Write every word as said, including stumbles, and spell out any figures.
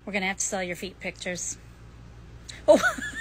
We're gonna have to sell your feet pictures. Oh.